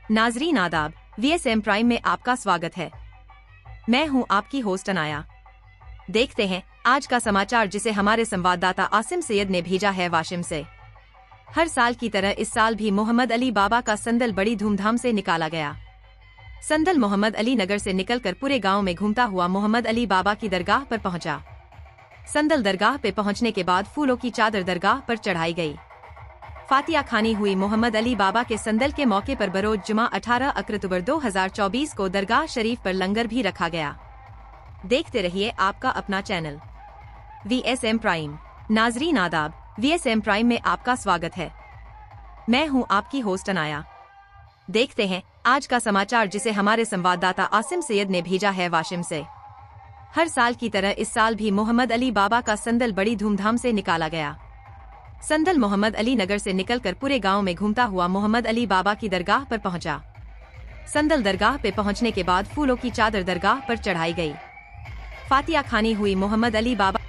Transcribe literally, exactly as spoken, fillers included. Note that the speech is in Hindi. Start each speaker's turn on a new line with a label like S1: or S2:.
S1: नाजरीन आदाब, वी एस एम प्राइम में आपका स्वागत है। मैं हूं आपकी होस्ट अनाया। देखते हैं आज का समाचार, जिसे हमारे संवाददाता आसिम सैयद ने भेजा है वाशिम से। हर साल की तरह इस साल भी मोहम्मद अली बाबा का संदल बड़ी धूमधाम से निकाला गया। संदल मोहम्मद अली नगर से निकलकर पूरे गांव में घूमता हुआ मोहम्मद अली बाबा की दरगाह पर पहुंचा। संदल दरगाह पे पहुंचने के बाद फूलों की चादर दरगाह पर चढ़ाई गई। फातिया खानी हुई। मोहम्मद अली बाबा के संदल के मौके पर बरोज जुमा अठारह अक्टूबर दो हज़ार चौबीस को दरगाह शरीफ पर लंगर भी रखा गया। देखते रहिए आपका अपना channel V S M prime. नाजरीन आदाब, वी एस एम प्राइम में आपका स्वागत है। मैं हूं आपकी होस्ट अनाया। देखते हैं आज का समाचार, जिसे हमारे संवाददाता आसिम सैयद ने भेजा है वाशिम से। हर साल की तरह इस साल भी मोहम्मद अली बाबा का संदल बड़ी धूमधाम से निकाला गया। संदल मोहम्मद अली नगर से निकलकर पूरे गांव में घूमता हुआ मोहम्मद अली बाबा की दरगाह पर पहुंचा। संदल दरगाह पे पहुंचने के बाद फूलों की चादर दरगाह पर चढ़ाई गई। फातिया खानी हुई। मोहम्मद अली बाबा